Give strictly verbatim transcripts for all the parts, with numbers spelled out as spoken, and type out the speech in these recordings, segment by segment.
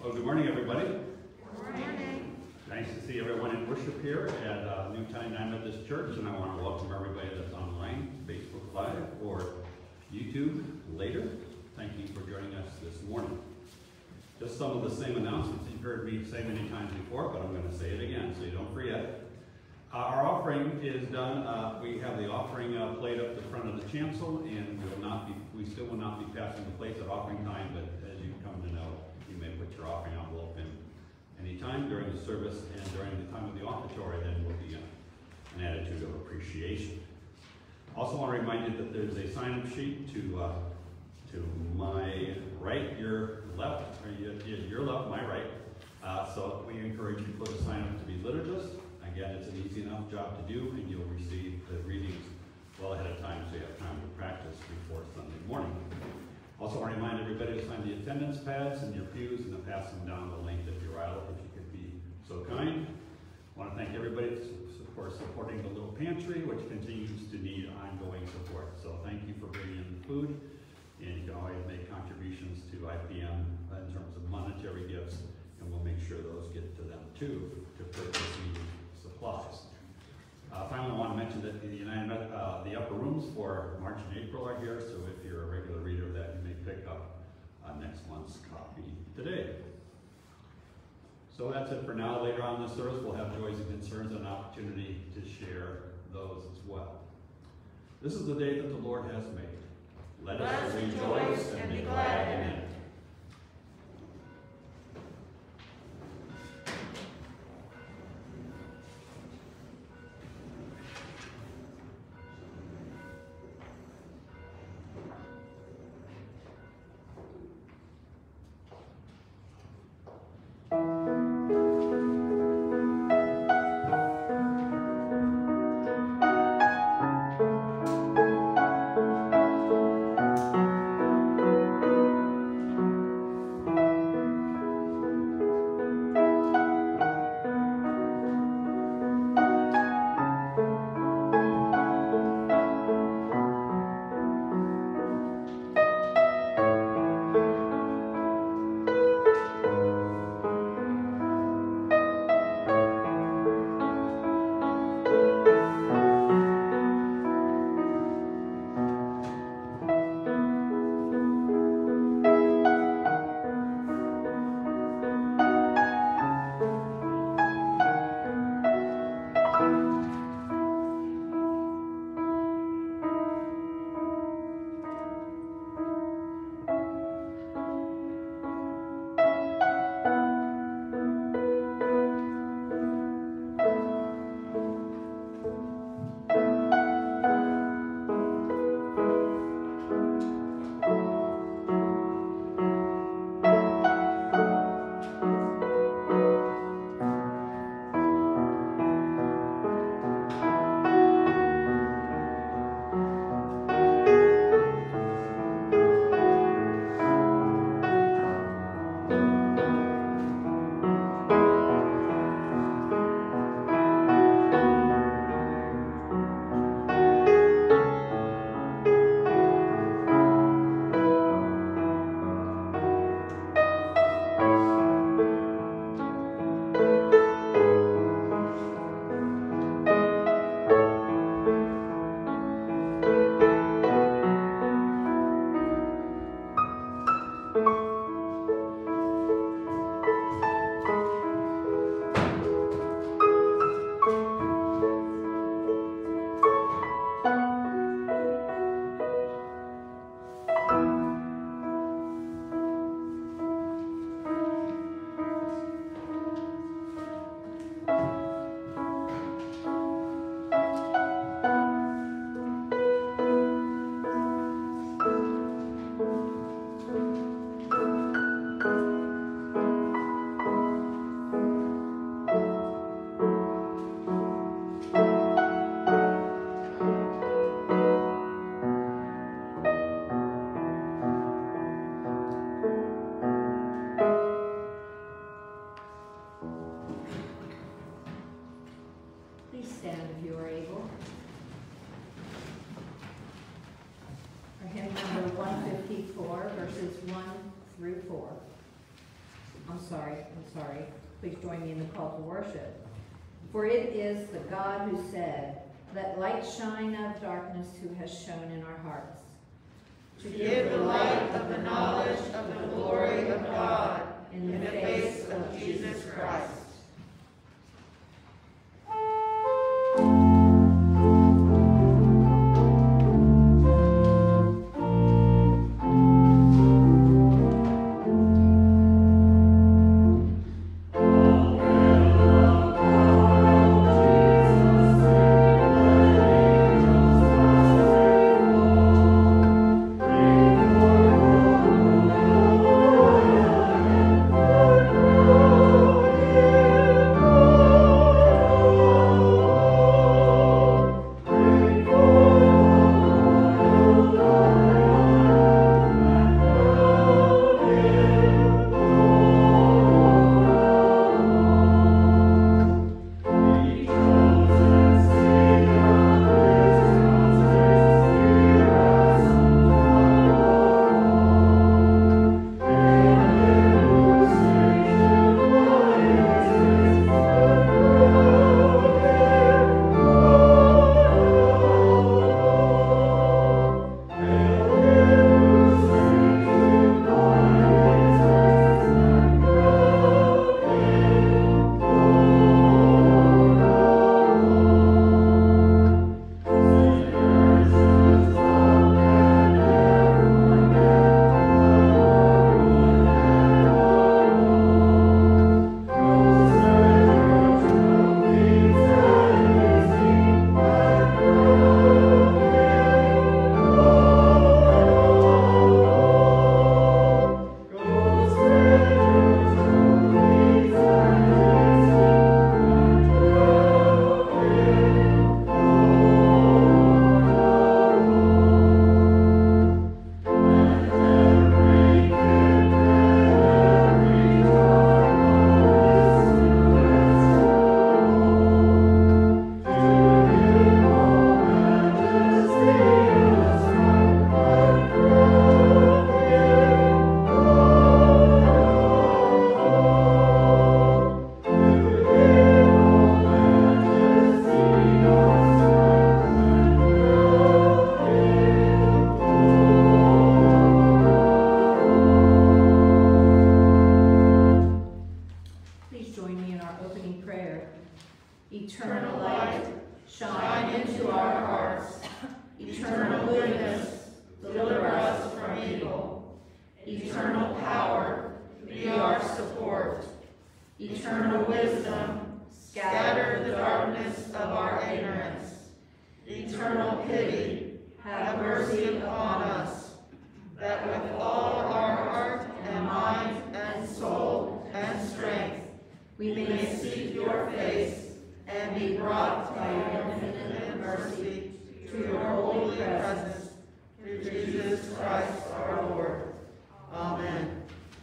Well, good morning, everybody. Good morning. Nice to see everyone in worship here at uh, Newtown Methodist Church, and I want to welcome everybody that's online, Facebook Live, or YouTube later. Thank you for joining us this morning. Just some of the same announcements you've heard me say many times before, but I'm going to say it again so you don't forget. Uh, our offering is done. Uh, we have the offering uh, plate up the front of the chancel, and we will not be. We still will not be passing the plates at offering time, but as you come to know, you may put your offering envelope in any time during the service and during the time of the offertory. Then will be a, an attitude of appreciation. Also, want to remind you that there's a sign-up sheet to uh, to my right, your left, or your, your left, my right. Uh, so we encourage you to put a sign up to be liturgist. Again, it's an easy enough job to do, and you'll receive the readings well ahead of time, so you have time to practice before Sunday morning. Also, want to remind everybody to sign the attendance pads in your pews and to pass them down the length of your aisle if you could be so kind. I want to thank everybody for supporting the little pantry, which continues to need ongoing support. So thank you for bringing in the food, and you can always make contributions to I P M in terms of monetary gifts, and we'll make sure those get to them too to purchase needed supplies. Uh, finally, I want to mention that the United, uh, the upper rooms for March and April are here, so if you're a regular reader of that, you may pick up uh, next month's copy today. So that's it for now. Later on in the service, we'll have joys and concerns and an opportunity to share those as well. This is the day that the Lord has made. Let us rejoice and be glad in it. For hymn number one fifty-four, verses one through four. I'm sorry, I'm sorry. Please join me in the call to worship. For it is the God who said, "Let light shine out of darkness," who has shone in our hearts. To give the light of the knowledge of the glory of God in the face of Jesus Christ. Eternal light, shine into our hearts. Eternal goodness, deliver us from evil. Eternal power, be our support. Eternal wisdom, scatter the darkness of our ignorance. Eternal pity, have mercy upon us, that with all our heart and mind and soul and strength we may seek your face and be brought by your infinite mercy to your holy presence, through Jesus Christ our Lord. Amen.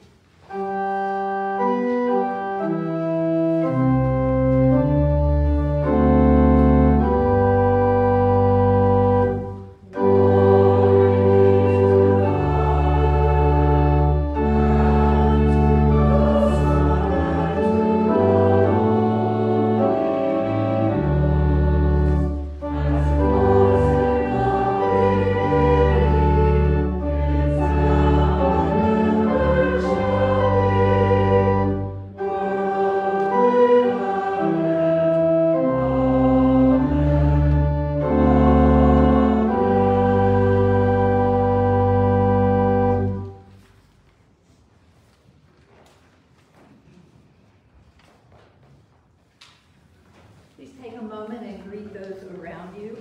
Please take a moment and greet those around you.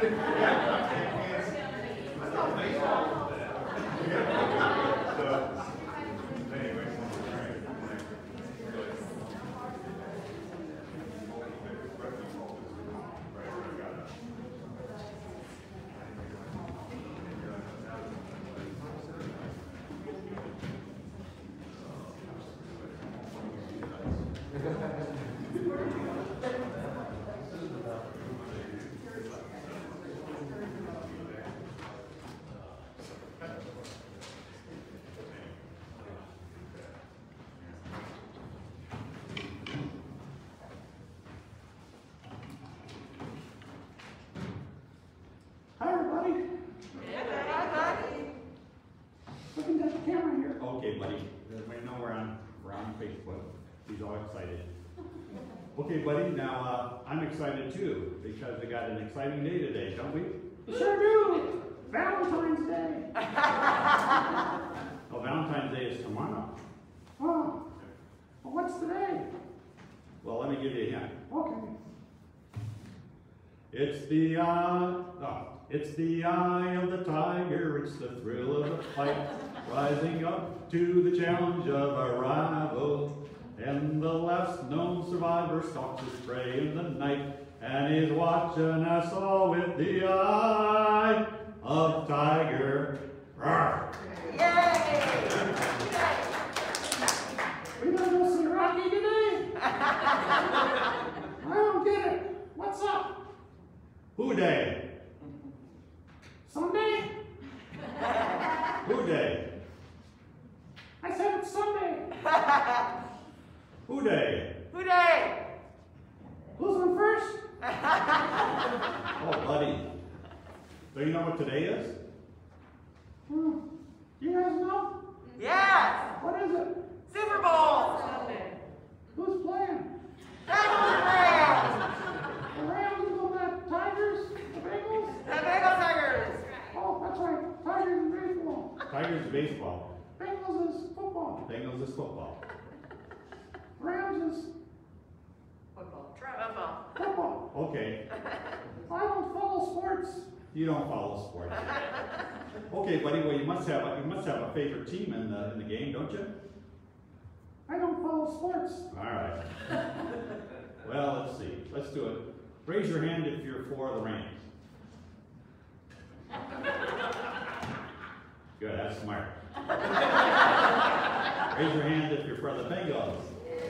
Hi, everybody. Looking at the camera here. Okay, buddy. Everybody know we're on, we're on Facebook. He's all excited. Okay, buddy. Now, uh, I'm excited too, because we got an exciting day today, don't we? Sure do. Valentine's Day. Oh, Valentine's Day is tomorrow. Oh, well, what's today? Well, let me give you a hint. Okay. It's the eye, oh, it's the eye of the tiger, it's the thrill of the fight, rising up to the challenge of a rival. And the last known survivor stalks his prey in the night, and he's watching us all with the eye of tiger. Rawr. We gonna go see Rocky today? I don't get it. What's up? Who day? Sunday? Who day? I said it's Sunday. Who day? Who day? Who's on first? Oh, buddy. Do you know what today is? Hmm. You guys know? Yes. What is it? Super Bowl. Who's playing? Bengals Rams. The Rams and the Tigers? The Bengals? The Bengals Tigers. Oh, that's right. Tigers and baseball. Tigers baseball. Bengals is football. Bengals is football. Rams is Football. Football. football. Okay. I don't follow sports. You don't follow sports. Okay, buddy. Well, you must have a, you must have a favorite team in the in the game, don't you? I don't follow sports. All right. Well, let's see. Let's do it. Raise your hand if you're for the Rams. Good. That's smart. Raise your hand if you're for the Bengals.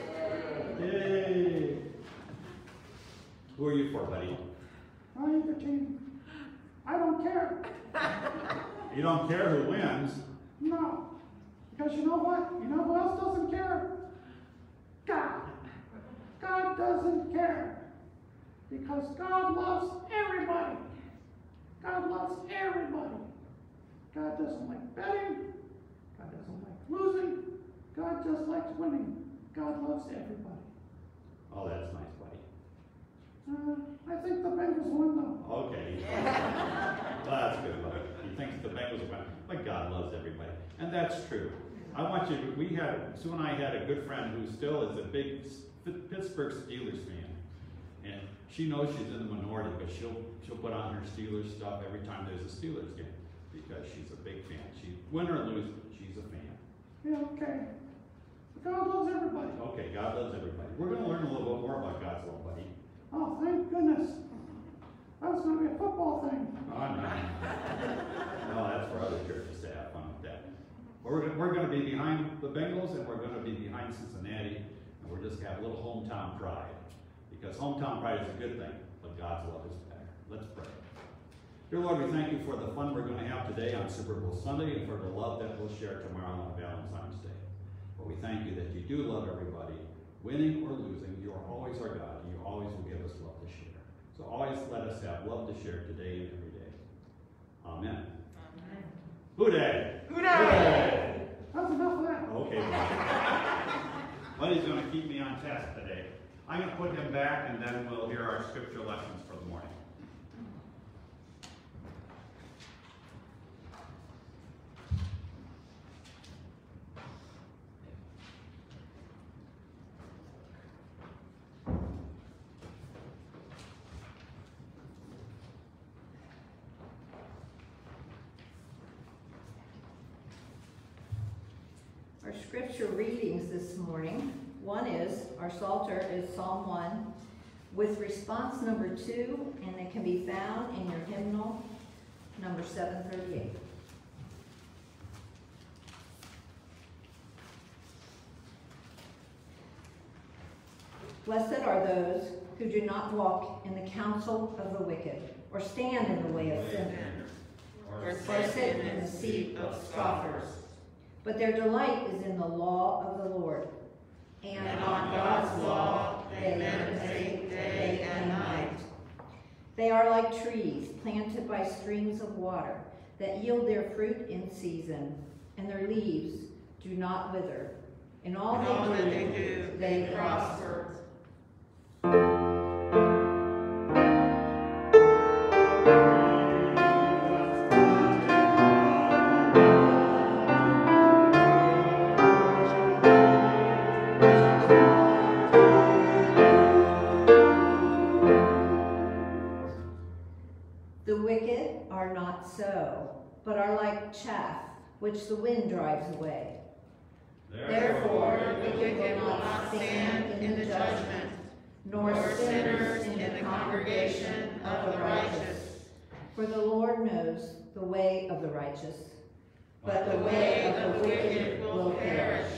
Yay! Who are you for, buddy? Either team. I don't care. You don't care who wins. No. Because you know what? You know who else doesn't care? God. God doesn't care. Because God loves everybody. God loves everybody. God doesn't like betting. God doesn't like losing. God just likes winning. God loves everybody. Oh, that's nice, buddy. Uh, I think the Bengals win though. Okay. Well, that's good, buddy. He thinks the Bengals win, but God loves everybody, and that's true. I want you. To, we had Sue and I had a good friend who still is a big Pittsburgh Steelers fan, and she knows she's in the minority, but she'll she'll put on her Steelers stuff every time there's a Steelers game because she's a big fan. She win or lose, she's a fan. Yeah, okay. But God loves everybody. Okay, God loves everybody. We're going to learn a little bit more about God's love, buddy. Oh, thank goodness. That was going to be a football thing. Oh, no. No, that's for other churches to have fun with that. We're, we're going to be behind the Bengals, and we're going to be behind Cincinnati, and we're just going to have a little hometown pride. Because hometown pride is a good thing, but God's love is better. Let's pray. Dear Lord, we thank you for the fun we're going to have today on Super Bowl Sunday, and for the love that we'll share tomorrow on Valentine's Day. But we thank you that you do love everybody. Winning or losing, you are always our God, and you always will give us love to share. So always let us have love to share today and every day. Amen. Amen. Who day? Who day? That's enough of that. Okay, buddy. Buddy's going to keep me on task today. I'm going to put him back, and then we'll hear our scripture lessons for the morning. Our scripture readings this morning, one is, our Psalter is Psalm one, with response number two, and it can be found in your hymnal, number seven thirty-eight. Blessed are those who do not walk in the counsel of the wicked, or stand in the way of sinners, Or sit in the seat of scoffers. but their delight is in the law of the Lord. And And on God's law they meditate day and night. They are like trees planted by streams of water that yield their fruit in season, and their leaves do not wither. In all And all that they they do, do, they they prosper. prosper. The wicked are not so, but are like chaff, which the wind drives away. Therefore the wicked will not stand in the judgment, nor nor sinners sinners in the congregation of the righteous. For the Lord knows the way of the righteous, But the way of the wicked will perish.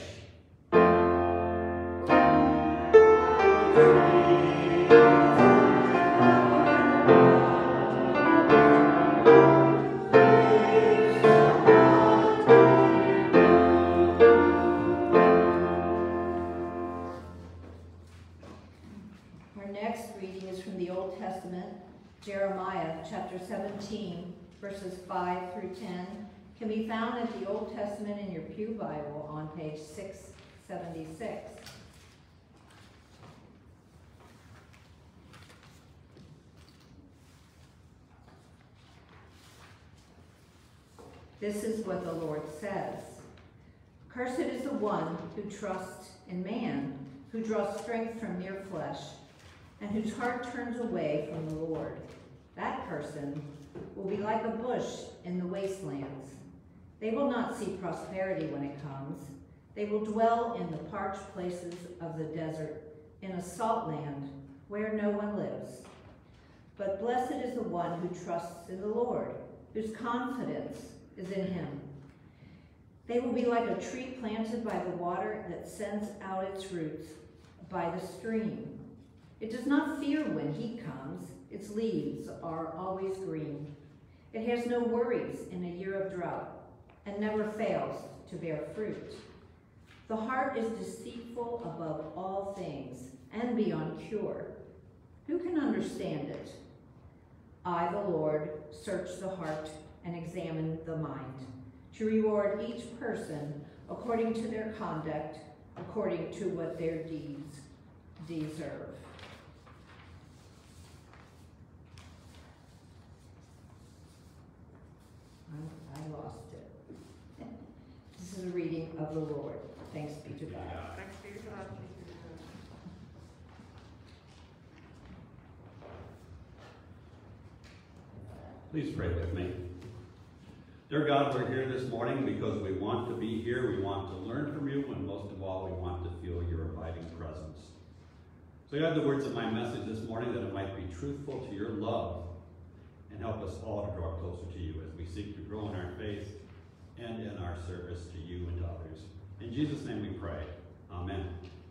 Our next reading is from the Old Testament, Jeremiah chapter seventeen, verses five through ten. Can be found in the Old Testament in your Pew Bible on page six seventy-six. This is what the Lord says. Cursed is the one who trusts in man, who draws strength from mere flesh, and whose heart turns away from the Lord. That person will be like a bush in the wastelands. They will not see prosperity when it comes. They will dwell in the parched places of the desert, in a salt land where no one lives. But blessed is the one who trusts in the Lord, whose confidence is in him. They will be like a tree planted by the water that sends out its roots by the stream. It does not fear when heat comes. Its leaves are always green. It has no worries in a year of drought and never fails to bear fruit. The heart is deceitful above all things and beyond cure. Who can understand it? I, the Lord, search the heart and examine the mind, to reward each person according to their conduct, according to what their deeds deserve. I, I lost it. This is a reading of the Lord. Thanks be to God. Thanks be to God. Please pray with me. Dear God, we're here this morning because we want to be here, we want to learn from you, and most of all, we want to feel your abiding presence. So guide the words of my message this morning that it might be truthful to your love and help us all to draw closer to you as we seek to grow in our faith and in our service to you and to others. In Jesus' name we pray. Amen.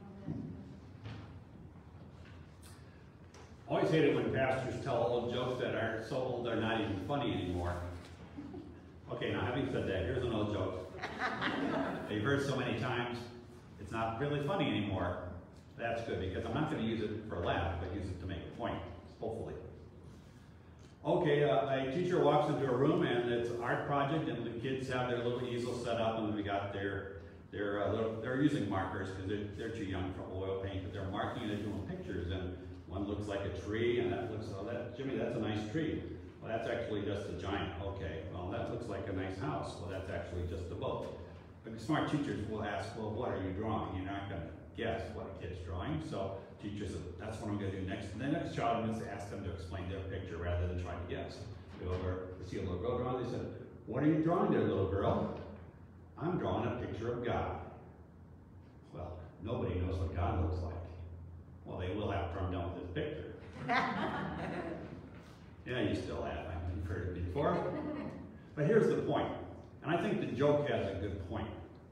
I always hate it when pastors tell old jokes that are so old they're not even funny anymore. Okay, now having said that, here's an old joke that you've heard so many times, it's not really funny anymore. That's good, because I'm not going to use it for a laugh, but use it to make a point, hopefully. Okay, uh, a teacher walks into a room and it's an art project, and the kids have their little easel set up, and we got their, their uh, little, they're using markers because they're, they're too young for oil paint, but they're marking and they're doing pictures, and one looks like a tree, and that looks, oh, that, Jimmy, that's a nice tree. Well, that's actually just a giant. Okay, well, that looks like a nice house. Well, that's actually just a boat. But smart teachers will ask, well, what are you drawing? You're not going to guess what a kid's drawing. So teachers said, that's what I'm going to do next. And the next child is to ask them to explain their picture rather than trying to guess. They go over to see a little girl drawing. They said, what are you drawing there, little girl? I'm drawing a picture of God. Well, nobody knows what God looks like. Well, they will after I'm done with this picture. Yeah, you still laugh. You've heard it before. But here's the point, and I think the joke has a good point.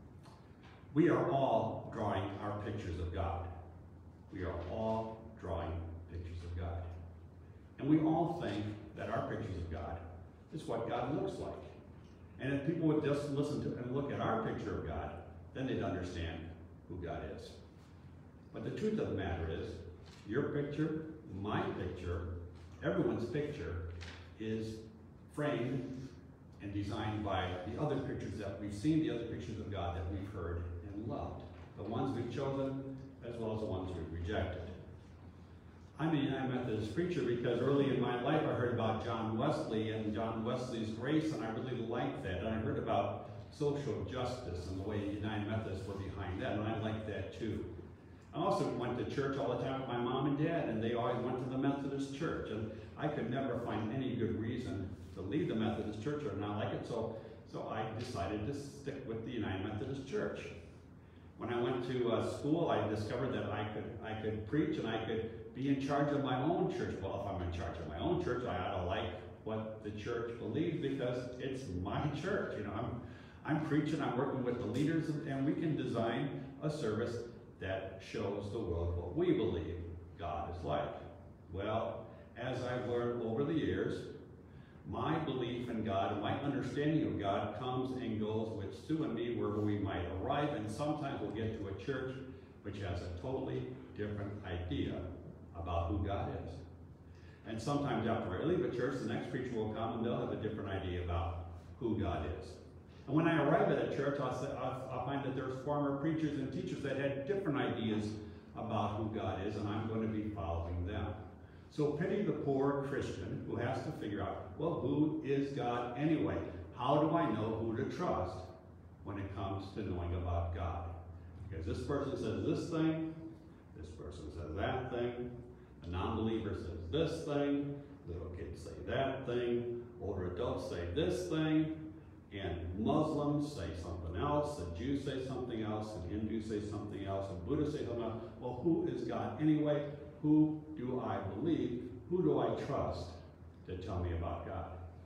We are all drawing our pictures of God. We are all drawing pictures of God. And we all think that our pictures of God is what God looks like. And if people would just listen to and look at our picture of God, then they'd understand who God is. But the truth of the matter is, your picture, my picture, everyone's picture is framed and designed by the other pictures that we've seen, the other pictures of God that we've heard and loved. The ones we've chosen, as well as the ones we've rejected. I'm a United Methodist preacher because early in my life I heard about John Wesley and John Wesley's grace, and I really liked that. And I heard about social justice and the way United Methodists were behind that, and I liked that too. I also went to church all the time with my mom and dad, and they always went to the Methodist church, and I could never find any good reason to leave the Methodist church or not like it, so, so I decided to stick with the United Methodist Church. When I went to uh, school, I discovered that I could, I could preach and I could be in charge of my own church. Well, if I'm in charge of my own church, I ought to like what the church believes because it's my church. You know, I'm, I'm preaching, I'm working with the leaders, and we can design a service that shows the world what we believe God is like. Well, as I've learned over the years, my belief in God and my understanding of God comes and goes with Sue and me wherever we might arrive, and sometimes we'll get to a church which has a totally different idea about who God is. And sometimes after I leave a church, the next preacher will come and they'll have a different idea about who God is. And when I arrive at a church, I'll, say, I'll, I'll find that there's former preachers and teachers that had different ideas about who God is, and I'm going to be following them. So pity the poor Christian who has to figure out, well, who is God anyway? How do I know who to trust when it comes to knowing about God? Because this person says this thing, this person says that thing, a non-believer says this thing, little kids say that thing, older adults say this thing, and Muslims say something else, and Jews say something else, and Hindus say something else, and Buddhists say something else. Well, who is God anyway? Who do I believe? Who do I trust to tell me about God?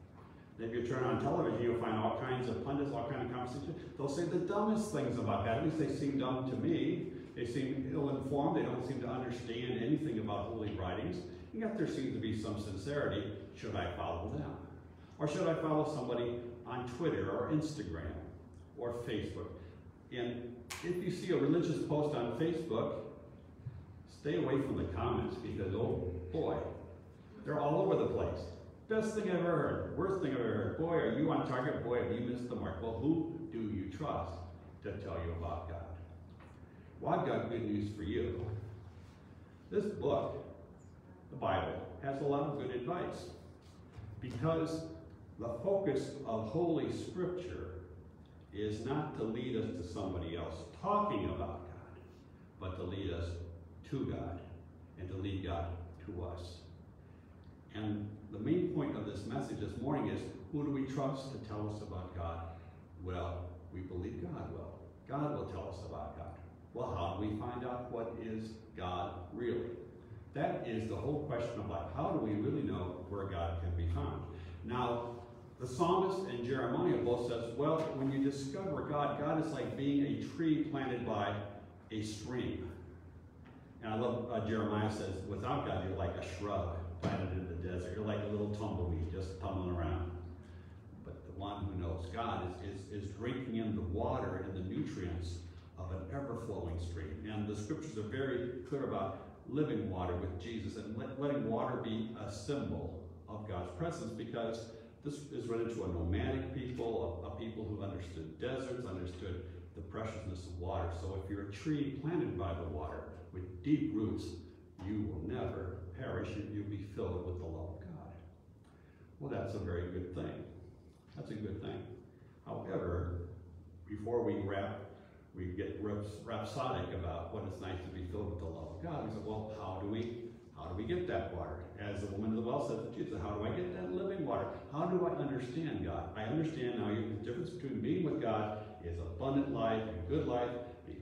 If you turn on television, you'll find all kinds of pundits, all kinds of conversations. They'll say the dumbest things about God. At least they seem dumb to me. They seem ill-informed. They don't seem to understand anything about holy writings. And yet there seems to be some sincerity. Should I follow them? Or should I follow somebody on Twitter or Instagram or Facebook? And if you see a religious post on Facebook, stay away from the comments because, oh boy, they're all over the place. Best thing I've ever heard, worst thing I've ever heard. Boy, are you on target? Boy, have you missed the mark. Well, who do you trust to tell you about God? Well, I've got good news for you. This book, the Bible, has a lot of good advice because the focus of Holy Scripture is not to lead us to somebody else talking about God, but to lead us to God and to lead God to us. And the main point of this message this morning is, who do we trust to tell us about God? Well, we believe God will. God will tell us about God. Well, how do we find out what is God really? That is the whole question of life. How do we really know where God can be found? Now, the psalmist and Jeremiah both says, well, when you discover God, God is like being a tree planted by a stream. And I love uh, Jeremiah says, without God, you're like a shrub planted in the desert. You're like a little tumbleweed just tumbling around. But the one who knows God is, is, is drinking in the water and the nutrients of an ever-flowing stream. And the scriptures are very clear about living water with Jesus and let, letting water be a symbol of God's presence, because this is run into a nomadic people, a, a people who understood deserts, understood the preciousness of water. So if you're a tree planted by the water with deep roots, you will never perish. You'll be filled with the love of God. Well, that's a very good thing. That's a good thing. However, before we wrap, we get rhapsodic about what it's nice to be filled with the love of God. We say, well, how do we, how do we get that water? As the woman of the well said to Jesus, how do I get that living water? How do I understand God? I understand now the difference between being with God is abundant life and good life, being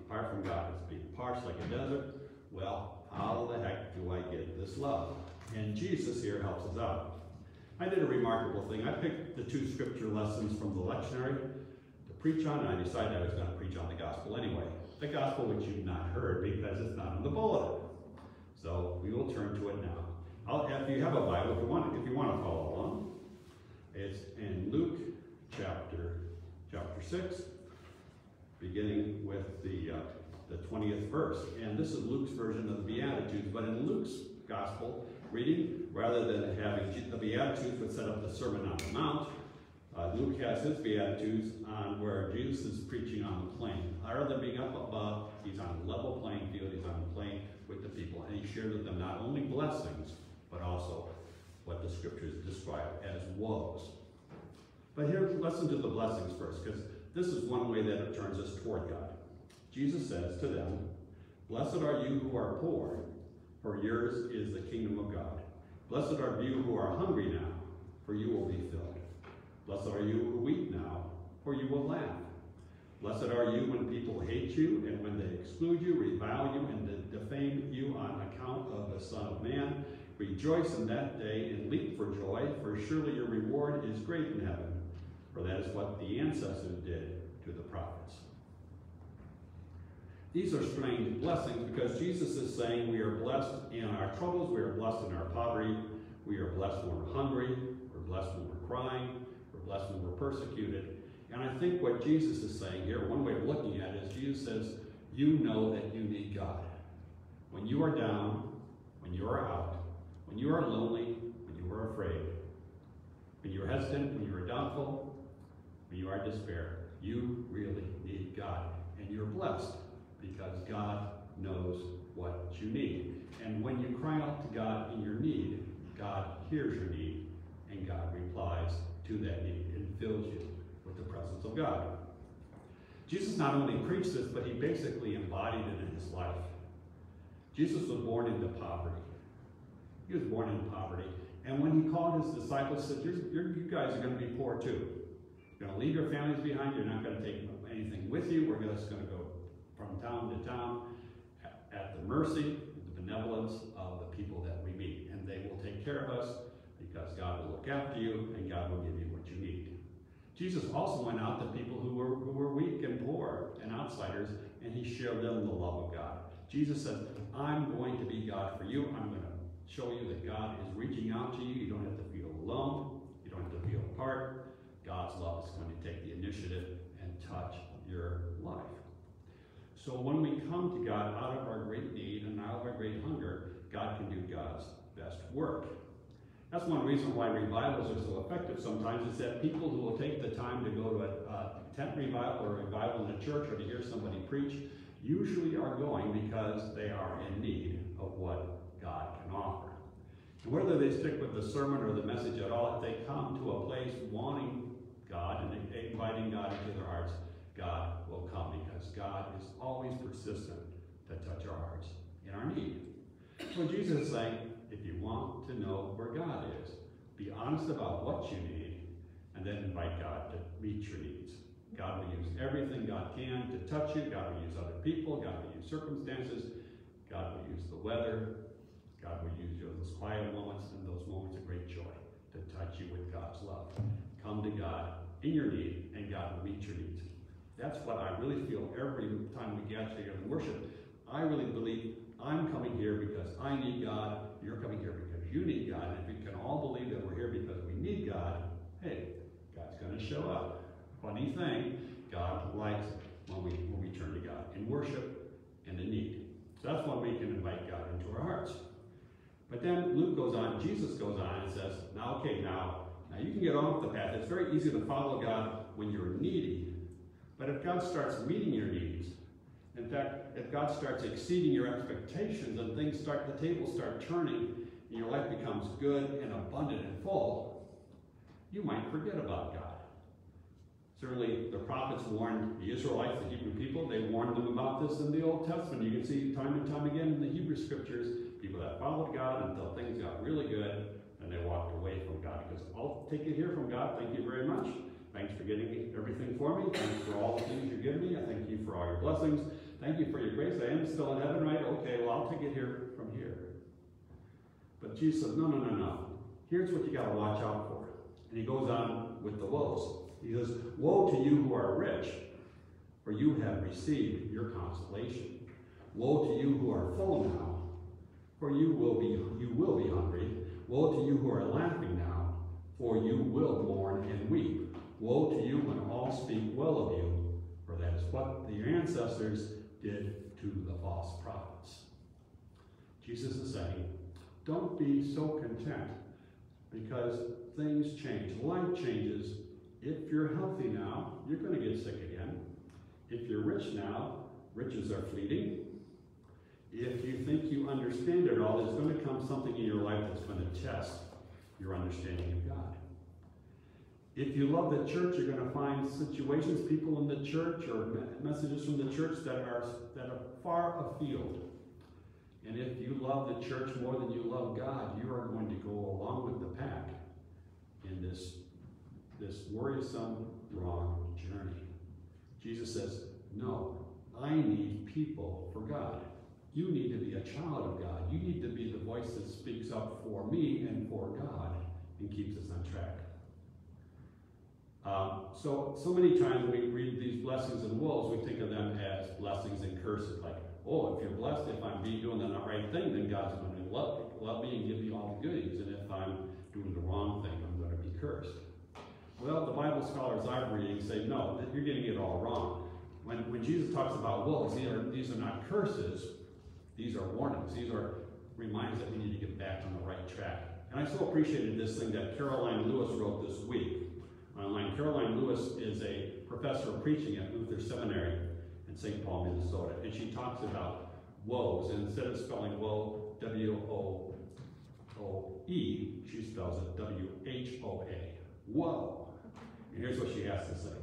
apart from God, it's being parched like a desert. Well, how the heck do I get this love? And Jesus here helps us out. I did a remarkable thing. I picked the two scripture lessons from the lectionary to preach on, and I decided I was going to preach on the gospel anyway. The gospel which you've not heard because it's not in the bulletin. So we will turn to it now. I'll, if you have a Bible, if you want, if you want to follow along, it's in Luke chapter chapter six, beginning with the uh, the twentieth verse. And this is Luke's version of the Beatitudes. But in Luke's gospel reading, rather than having the Beatitudes would set up the Sermon on the Mount, uh, Luke has his Beatitudes on where Jesus is preaching on the plain. Rather than being up above, he's on a level playing field. He's on the plain with the people, and he shared with them not only blessings, but also what the scriptures describe as woes. But here, listen to the blessings first, because this is one way that it turns us toward God. Jesus says to them, "Blessed are you who are poor, for yours is the kingdom of God. Blessed are you who are hungry now, for you will be filled. Blessed are you who weep now, for you will laugh. Blessed are you when people hate you, and when they exclude you, revile you, and defame you on account of the Son of Man. Rejoice in that day and leap for joy, for surely your reward is great in heaven. For that is what the ancestors did to the prophets." These are strange blessings because Jesus is saying we are blessed in our troubles, we are blessed in our poverty, we are blessed when we're hungry, we're blessed when we're crying, we're blessed when we're persecuted. And I think what Jesus is saying here, one way of looking at it is Jesus says, you know that you need God. When you are down, when you are out, when you are lonely, when you are afraid, when you are hesitant, when you are doubtful, when you are in despair, you really need God. And you're blessed because God knows what you need. And when you cry out to God in your need, God hears your need, and God replies to that need and fills you with the presence of God. Jesus not only preached this, but he basically embodied it in his life. Jesus was born into poverty. He was born into poverty. And when he called his disciples, he said, you're, you're, you guys are going to be poor too. You're going to leave your families behind. You're not going to take anything with you. We're just going to go from town to town at the mercy, the benevolence of the people that we meet. And they will take care of us because God will look after you and God will give you what you need. Jesus also went out to people who were, who were weak and poor and outsiders, and he showed them the love of God. Jesus said, I'm going to be God for you. I'm going to show you that God is reaching out to you. You don't have to feel alone. You don't have to feel apart. God's love is going to take the initiative and touch your life. So when we come to God out of our great need and out of our great hunger, God can do God's best work. That's one reason why revivals are so effective sometimes, is that people who will take the time to go to a, a tent revival or a revival in a church or to hear somebody preach usually are going because they are in need of what God can offer. And whether they stick with the sermon or the message at all, if they come to a place wanting God and inviting God into their hearts, God will come because God is always persistent to touch our hearts in our need. So Jesus is saying, if you want to know where God is, be honest about what you need, and then invite God to meet your needs. God will use everything God can to touch you. God will use other people. God will use circumstances. God will use the weather. God will use you in those quiet moments and those moments of great joy to touch you with God's love. Come to God in your need, and God will meet your needs. That's what I really feel every time we gather together and worship. I really believe I'm coming here because I need God. You're coming here because you need God. And if we can all believe that we're here because we need God, hey, God's going to show up. Funny thing, God likes it when we, when we turn to God in worship and in need. So that's when we can invite God into our hearts. But then Luke goes on, Jesus goes on and says, now, okay, now, now you can get off the path. It's very easy to follow God when you're needy. But if God starts meeting your needs, in fact, if God starts exceeding your expectations and things start, the tables start turning, and your life becomes good and abundant and full, you might forget about God. Certainly, the prophets warned the Israelites, the Hebrew people, they warned them about this in the Old Testament. You can see time and time again in the Hebrew scriptures, people that followed God until things got really good, and they walked away from God. Because I'll take it here from God, thank you very much. Thanks for getting everything for me. Thanks for all the things you've given me. I thank you for all your blessings. thank you for your grace. I am still in heaven, right? Okay, well, I'll take it here from here. But Jesus says, no, no, no, no. Here's what you got to watch out for. And he goes on with the woes. He says, woe to you who are rich, for you have received your consolation. Woe to you who are full now, for you will be you will be hungry. Woe to you who are laughing now, for you will mourn and weep. Woe to you when all speak well of you, for that is what your ancestors did to the false prophets. Jesus is saying, don't be so content because things change. Life changes. If you're healthy now, you're going to get sick again. If you're rich now, riches are fleeting. If you think you understand it all, there's going to come something in your life that's going to test your understanding of God. If you love the church, you're going to find situations, people in the church, or messages from the church that are, that are far afield. And if you love the church more than you love God, you are going to go along with the pack in this, this worrisome, wrong journey. Jesus says, no, I need people for God. You need to be a child of God. You need to be the voice that speaks up for me and for God and keeps us on track. Um, so, so many times when we read these blessings and woes, we think of them as blessings and curses. Like, oh, if you're blessed, if I'm be doing the right thing, then God's going to love, love me and give me all the goodies. And if I'm doing the wrong thing, I'm going to be cursed. Well, the Bible scholars I'm reading say, no, you're getting it all wrong. When, when Jesus talks about woes, these are, these are not curses. These are warnings. These are reminders that we need to get back on the right track. And I so appreciated this thing that Caroline Lewis wrote this week online. Caroline Lewis is a professor of preaching at Luther Seminary in Saint Paul, Minnesota. And she talks about woes. And instead of spelling woe, W O O E, she spells it W H O A. Woe. And here's what she has to say.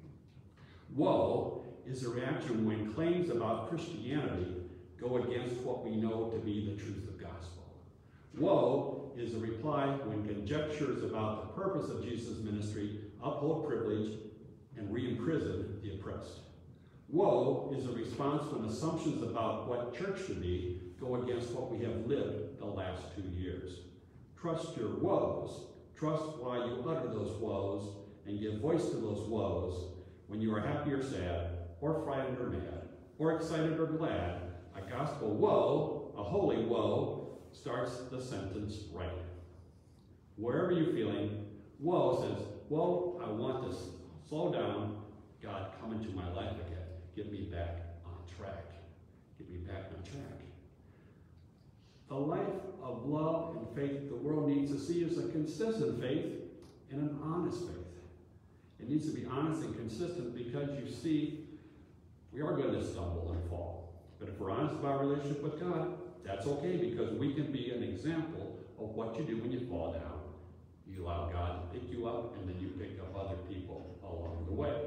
Woe is a reaction when claims about Christianity go against what we know to be the truth of gospel. Woe is a reply when conjectures about the purpose of Jesus' ministry uphold privilege and re-imprison the oppressed. Woe is a response when assumptions about what church should be go against what we have lived the last two years. Trust your woes. Trust why you utter those woes and give voice to those woes when you are happy or sad, or frightened or mad, or excited or glad. A gospel woe, a holy woe, starts the sentence right. Wherever you're feeling, woe says, woe, I want to slow down. God, come into my life again. Get me back on track. Get me back on track. The life of love and faith the world needs to see is a consistent faith and an honest faith. It needs to be honest and consistent because you see, we are going to stumble and fall. But if we're honest about our relationship with God, that's okay because we can be an example of what you do when you fall down. You allow God to pick you up and then you pick up other people along the way.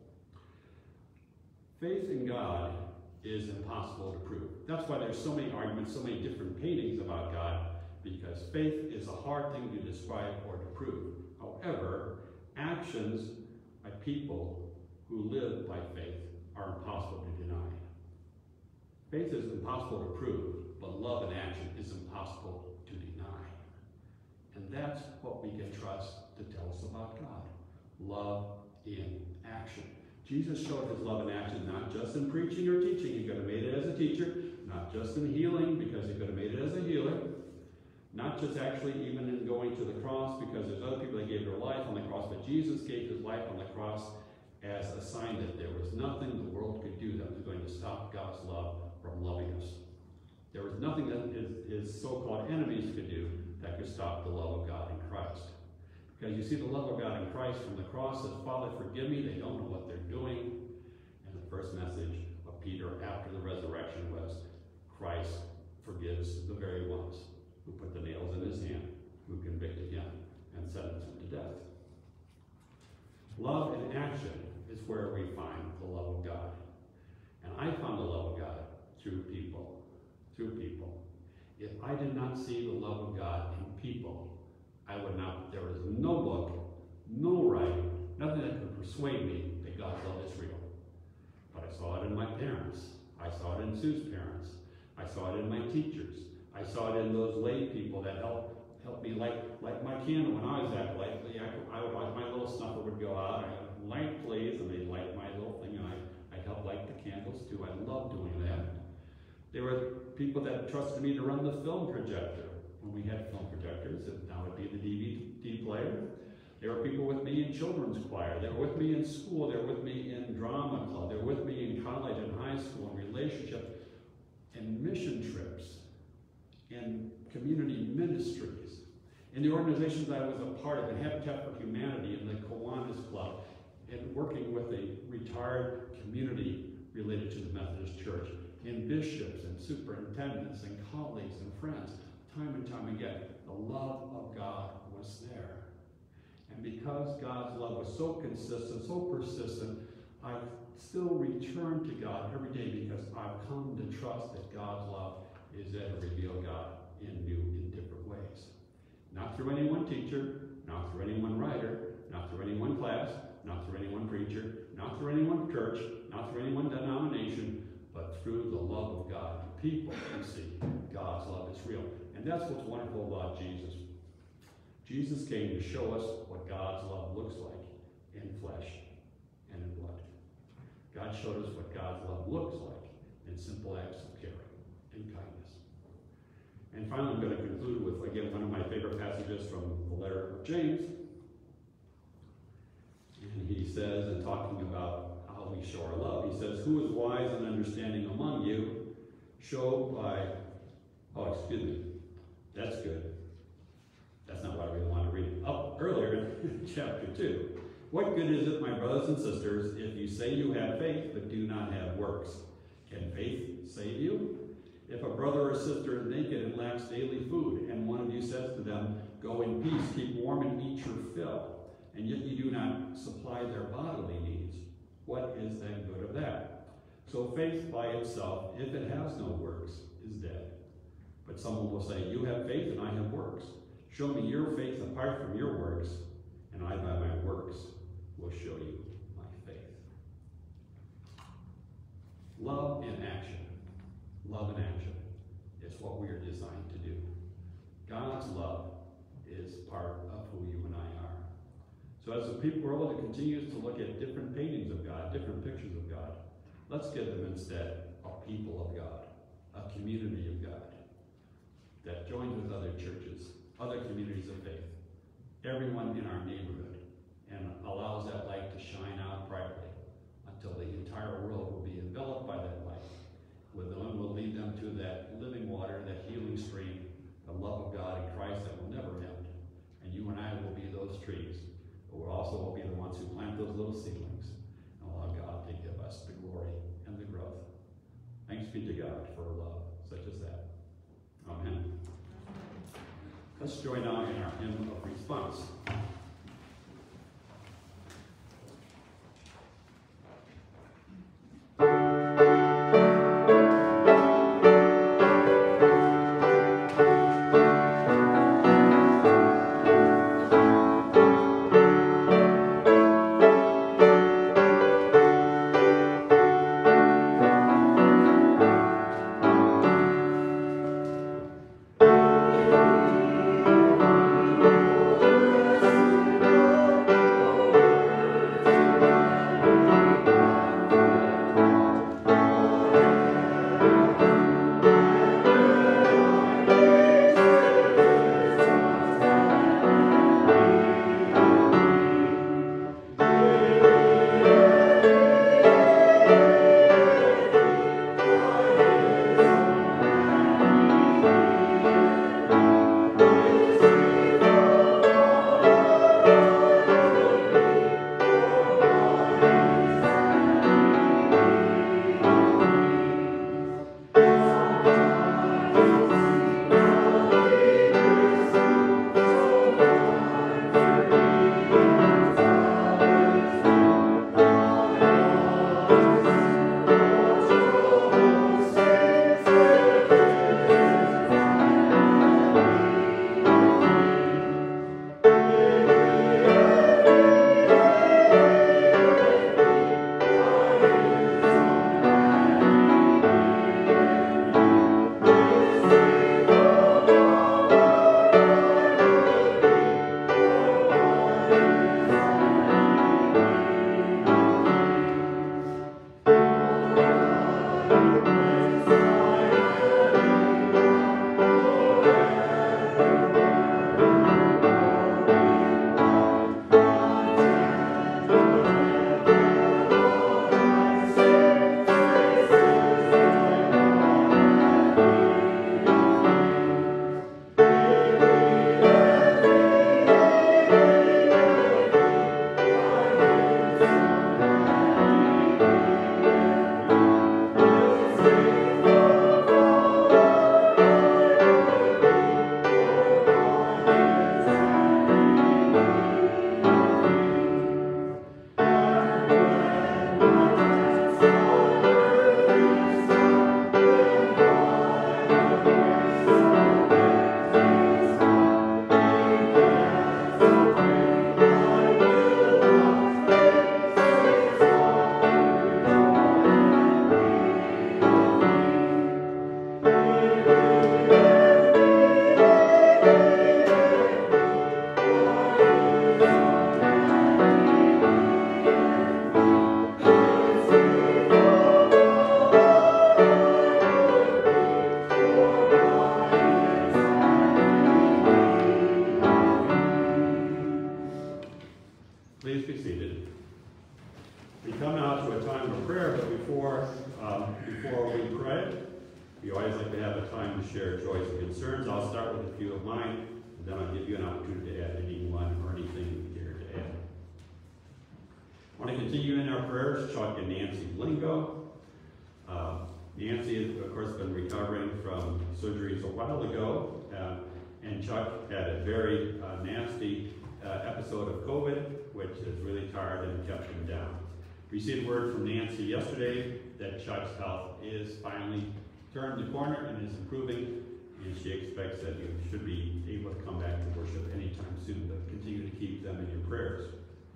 Faith in God is impossible to prove. That's why there's so many arguments, so many different paintings about God, because faith is a hard thing to describe or to prove. However, actions by people who live by faith are impossible to deny. Faith is impossible to prove, but love and action is impossible to deny. And that's what we can trust to tell us about God. Love in action. Jesus showed his love in action, not just in preaching or teaching. He could have made it as a teacher. Not just in healing, because he could have made it as a healer. Not just actually even in going to the cross, because there's other people that gave their life on the cross, but Jesus gave his life on the cross as a sign that there was nothing the world could do that was going to stop God's love from loving us. There was nothing that his, his so-called enemies could do that could stop the love of God in Christ. Because you see the love of God in Christ from the cross says, Father, forgive me, they don't know what they're doing. And the first message of Peter after the resurrection was, Christ forgives the very ones who put the nails in his hand, who convicted him and sentenced him to death. Love in action is where we find the love of God. And I found the love of God through people, through people. If I did not see the love of God in people, I would not, there is no book, no writing, nothing that could persuade me that God's love is real. But I saw it in my parents. I I saw it in Sue's parents. I saw it in my teachers. I saw it in those lay people that helped helped me light, light my candle when I was that light. I, I would like my little snuffer would go out. I would light please, and they'd light my little thing, and I, I'd help light the candles too. I loved doing that. There were people that trusted me to run the film projector when we had film projectors, and now it'd be the D V D player. There were people with me in children's choir. They were with me in school. They were with me in drama club. They were with me in college and high school, and relationship, and mission trips, and community ministries. In the organizations I was a part of, in Habitat for Humanity, in the Kiwanis Club, and working with a retired community related to the Methodist Church, in bishops and superintendents and colleagues and friends, time and time again, the love of God was there. And because God's love was so consistent, so persistent, I still return to God every day because I've come to trust that God's love is there to reveal God in new and different ways. Not through any one teacher, not through any one writer, not through any one class, not through any one preacher, not through any one church, not through any one denomination, but through the love of God. People can see God's love is real. And that's what's wonderful about Jesus. Jesus came to show us what God's love looks like in flesh and in blood. God showed us what God's love looks like in simple acts of caring and kindness. And finally, I'm going to conclude with, again, one of my favorite passages from the letter of James. And he says, in talking about how we show our love, he says, "Who is wise and understanding among you? Show by," oh, excuse me, that's good. That's not what I really want to read. Up earlier in chapter two. "What good is it, my brothers and sisters, if you say you have faith but do not have works? Can faith save you? If a brother or sister is naked and lacks daily food, and one of you says to them, 'Go in peace, keep warm and eat your fill,' and yet you do not supply their bodily needs, what is the good of that? So faith by itself, if it has no works, is dead. But someone will say, 'You have faith and I have works. Show me your faith apart from your works, and I by my works will show you my faith.'" Love in action. Love in action. It's what we are designed to do. God's love is part of who you and I are. So as the people world continues to look at different paintings of God, different pictures of God, let's give them instead a people of God, a community of God that joins with other churches, other communities of faith, everyone in our neighborhood, and allows that light to shine out brightly until the entire world will be enveloped by that light. With them will lead them to that living water, that healing stream, the love of God in Christ that will never end. And you and I will be those trees, but we also will be the ones who plant those little seedlings and allow God to give us the glory and the growth. Thanks be to God for love such as that. Amen. Let's join now in our hymn of response. Thank you. a few of mine, and then I'll give you an opportunity to add anyone or anything you care to add. I want to continue in our prayers, Chuck and Nancy Lingo. Uh, Nancy has, of course, been recovering from surgeries a while ago, uh, and Chuck had a very uh, nasty uh, episode of COVID, which has really tired and kept him down. Received word from Nancy yesterday that Chuck's health is finally turned the corner and is improving, and she expects that you should be able to come back to worship anytime soon, but continue to keep them in your prayers.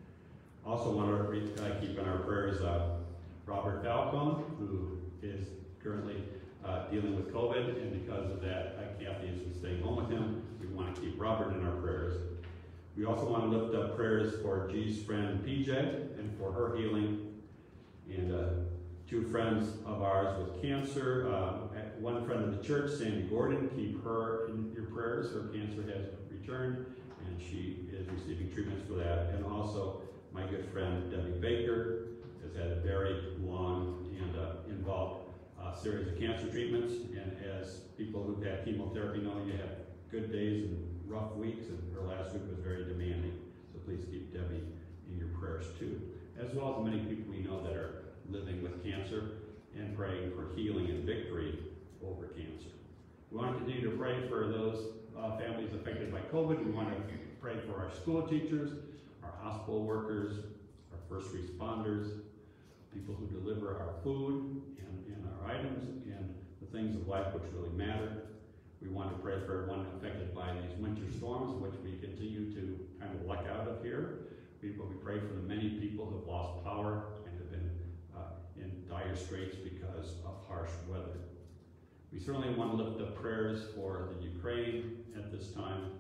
Also want to uh, keep in our prayers uh, Robert Falcone, who is currently uh, dealing with COVID, and because of that, uh, Kathy is staying home with him. We want to keep Robert in our prayers. We also want to lift up prayers for G's friend P J and for her healing, and uh, two friends of ours with cancer. Uh, one friend of the church, Sandy Gordon, keep her in your prayers. Her cancer has returned, and she is receiving treatments for that. And also, my good friend Debbie Baker has had a very long and uh, involved uh, series of cancer treatments. And as people who've had chemotherapy know, you have good days and rough weeks, and her last week was very demanding. So please keep Debbie in your prayers too, as well as many people we know that are living with cancer and praying for healing and victory over cancer. We want to continue to pray for those uh, families affected by COVID. We want to pray for our school teachers, our hospital workers, our first responders, people who deliver our food and, and our items and the things of life which really matter. We want to pray for everyone affected by these winter storms, which we continue to kind of luck out of here. We, we pray for the many people who have lost power and have been uh, in dire straits because of harsh weather. We certainly want to lift up prayers for the Ukraine at this time.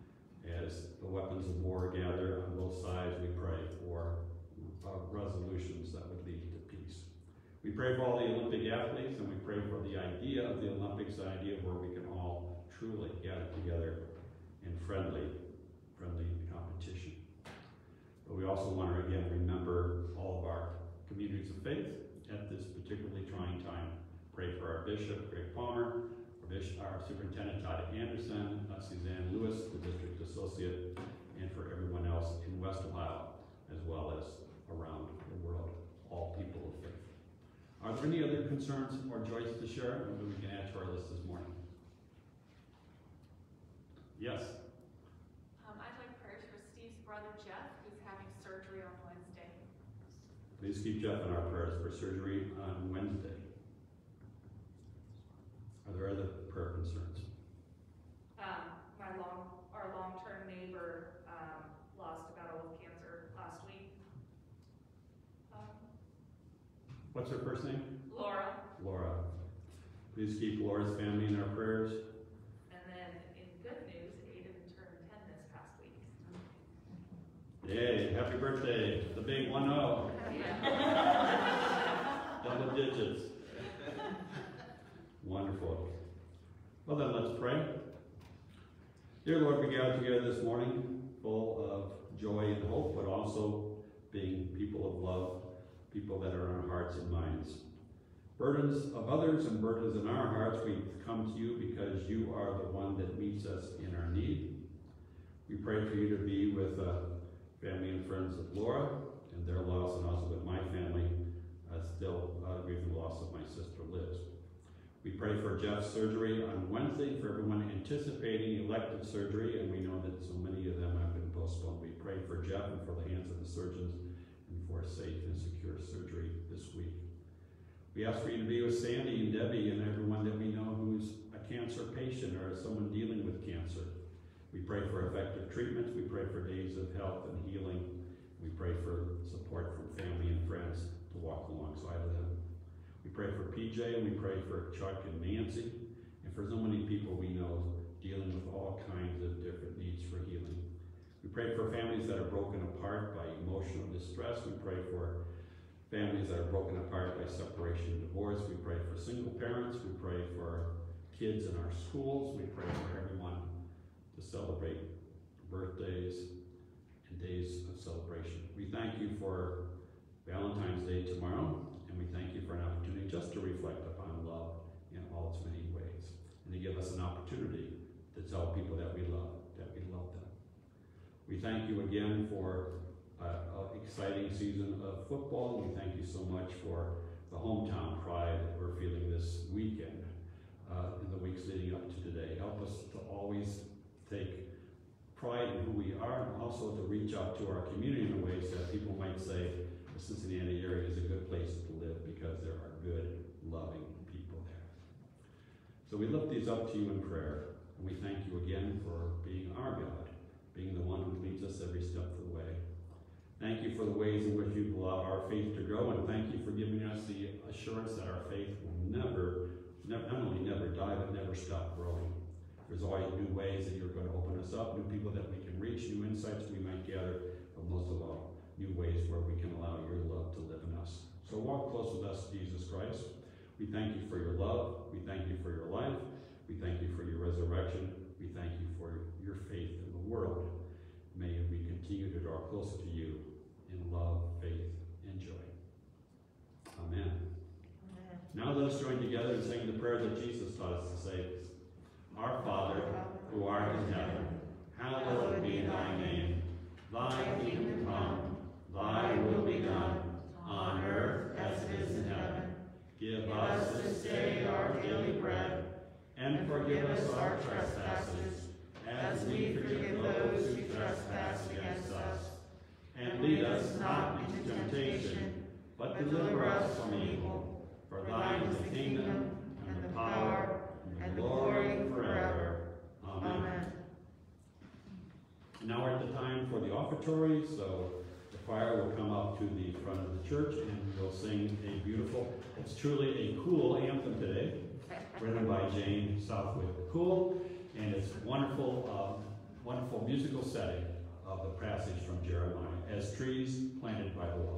As the weapons of war gather on both sides, we pray for uh, resolutions that would lead to peace. We pray for all the Olympic athletes, and we pray for the idea of the Olympics, the idea where we can all truly gather together in friendly, friendly competition. But we also want to again remember all of our communities of faith at this particularly trying time. Pray for our Bishop, Greg Palmer, our, Bishop, our Superintendent, Todd Anderson, uh, Suzanne Lewis, the District Associate, and for everyone else in West Ohio, as well as around the world, all people of faith. Are there any other concerns or joys to share that we can add to our list this morning? Yes? Um, I'd like prayers for Steve's brother Jeff, who's having surgery on Wednesday. Please keep Jeff in our prayers for surgery on Wednesday. Are there other prayer concerns? Um, my long, our long-term neighbor um, lost a battle with cancer last week. Um, What's her first name? Laura. Laura. Please keep Laura's family in our prayers. And then in good news, Aiden turned ten this past week. Yay, happy birthday, the big one oh. Double digits. Wonderful. Well then, let's pray. Dear Lord, we gather together this morning full of joy and hope, but also being people of love, people that are in our hearts and minds. Burdens of others and burdens in our hearts, we come to you because you are the one that meets us in our need. We pray for you to be with uh, family and friends of Laura and their loss, and also with my family, uh, still uh, grieving the loss of my sister Liz. We pray for Jeff's surgery on Wednesday, for everyone anticipating elective surgery, and we know that so many of them have been postponed. We pray for Jeff and for the hands of the surgeons and for safe and secure surgery this week. We ask for you to be with Sandy and Debbie and everyone that we know who's a cancer patient or someone dealing with cancer. We pray for effective treatments. We pray for days of health and healing. We pray for support from family and friends to walk alongside of them. We pray for P J, and we pray for Chuck and Nancy, and for so many people we know dealing with all kinds of different needs for healing. We pray for families that are broken apart by emotional distress. We pray for families that are broken apart by separation and divorce. We pray for single parents. We pray for kids in our schools. We pray for everyone to celebrate birthdays and days of celebration. We thank you for Valentine's Day tomorrow, and we thank you for an opportunity just to reflect upon love in all its many ways, and to give us an opportunity to tell people that we love, that we love them. We thank you again for an exciting season of football. We thank you so much for the hometown pride that we're feeling this weekend, uh, in the weeks leading up to today. Help us to always take pride in who we are, and also to reach out to our community in ways that people might say the Cincinnati area is a good place to live because there are good, loving people there. So we lift these up to you in prayer, and we thank you again for being our God, being the one who leads us every step of the way. Thank you for the ways in which you've allowed our faith to grow, and thank you for giving us the assurance that our faith will never, never not only never die, but never stop growing. There's always new ways that you're going to open us up, new people that we can reach, new insights we might gather, but most of all, new ways where we can allow your love to live in us. So walk close with us, Jesus Christ. We thank you for your love. We thank you for your life. We thank you for your resurrection. We thank you for your faith in the world. May we continue to draw closer to you in love, faith, and joy. Amen. Amen. Now let us join together in saying the prayer that Jesus taught us to say. Our Father, who art in heaven, hallowed be thy name. Thy kingdom come, thy will be done, on earth as it is in heaven. Give us this day our daily bread, and forgive us our trespasses, as we forgive those who trespass against us. And lead us not into temptation, but deliver us from evil. For thine is the kingdom, and the power, and the glory forever. Amen. Amen. Now we're at the time for the offertory, so the choir will come up to the front of the church and we'll sing a beautiful, it's truly a cool anthem today, written by Jane Southwick Cool, and it's wonderful, uh, wonderful musical setting of the passage from Jeremiah, as trees planted by the waters.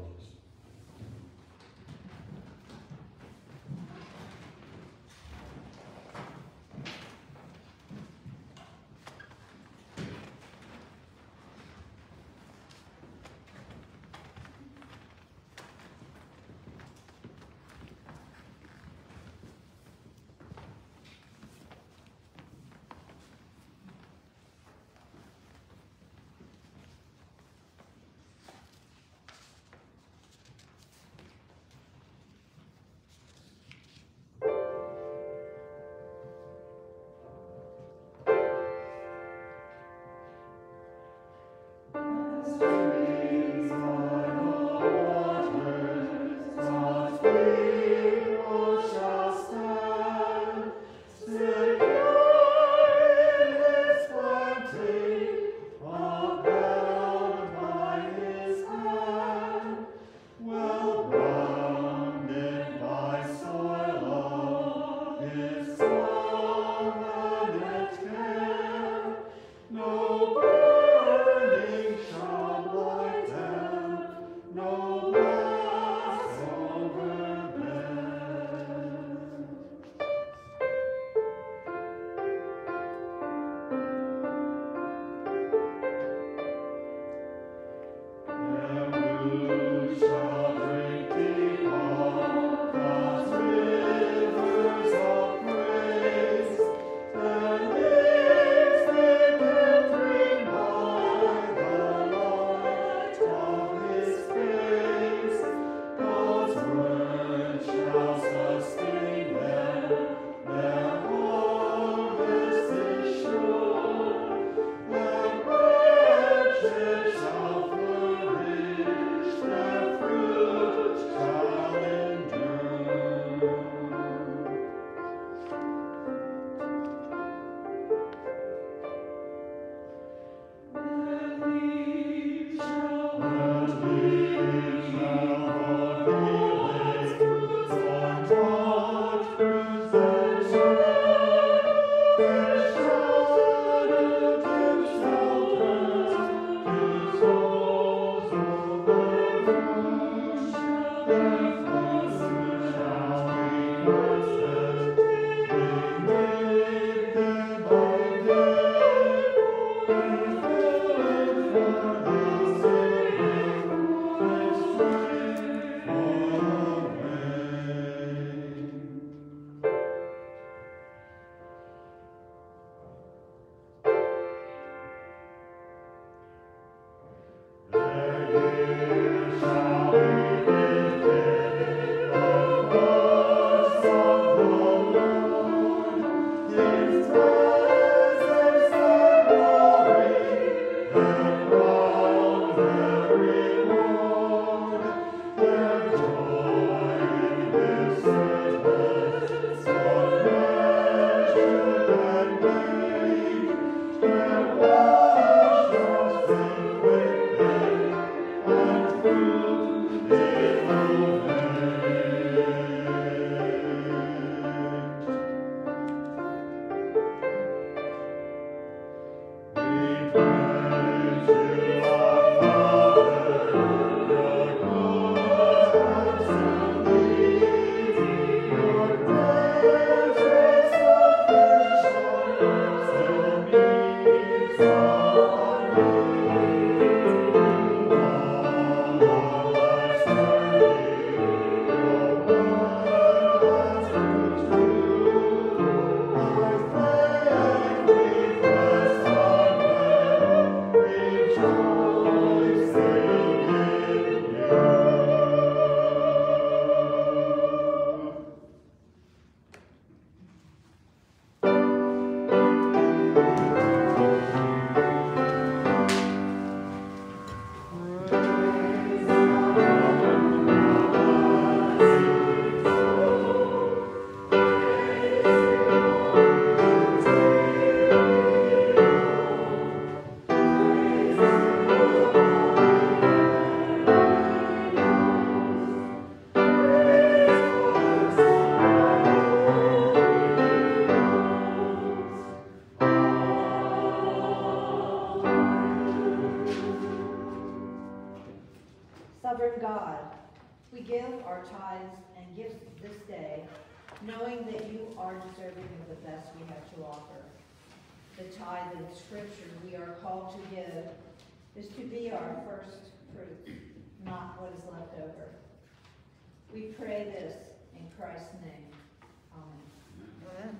Lord God, we give our tithes and gifts this day, knowing that you are deserving of the best we have to offer. The tithe in Scripture we are called to give is to be our first fruit, not what is left over. We pray this in Christ's name. Amen. Amen.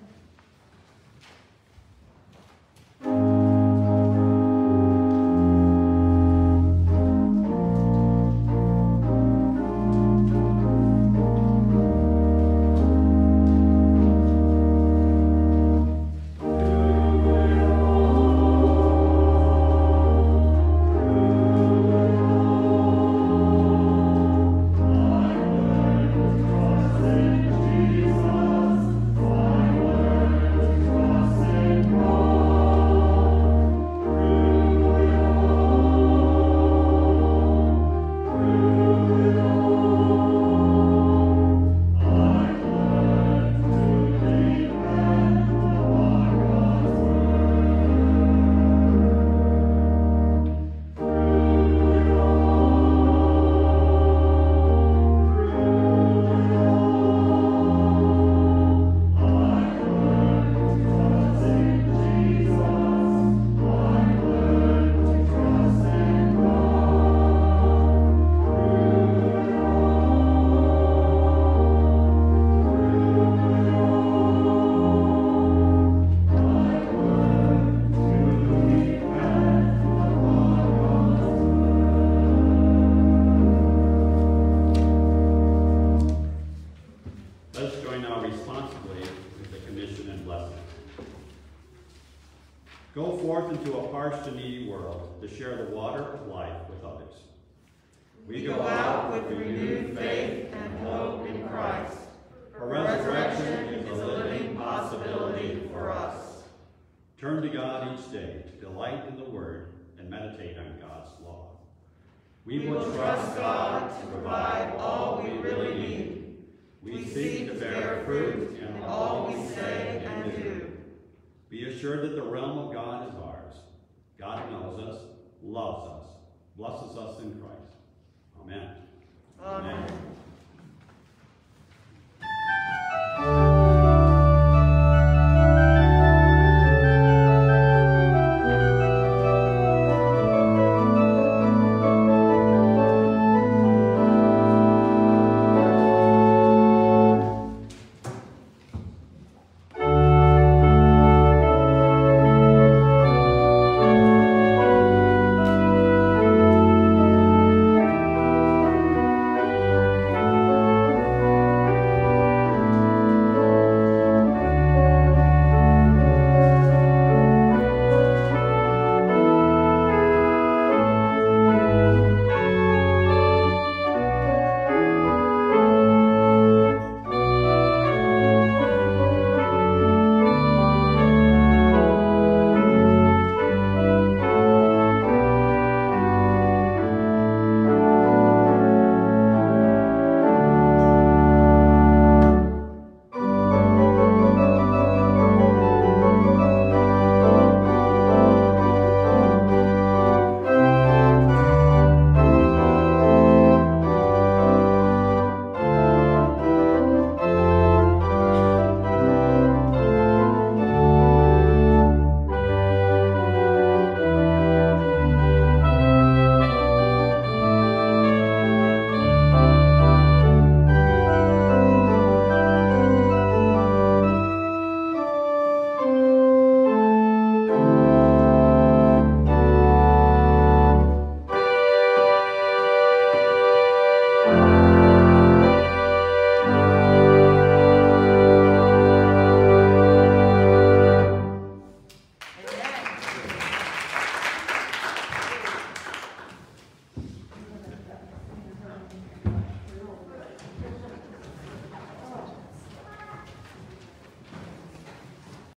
Go forth into a parched and needy world to share the water of life with others. We go out with renewed faith and hope in Christ. Her resurrection is a living possibility for us. Turn to God each day to delight in the Word and meditate on God's law. We will trust God to provide all we really need. We seek to bear fruit in all we say and do. Be assured that the realm of God is ours. God knows us, loves us, blesses us in Christ. Amen. Amen.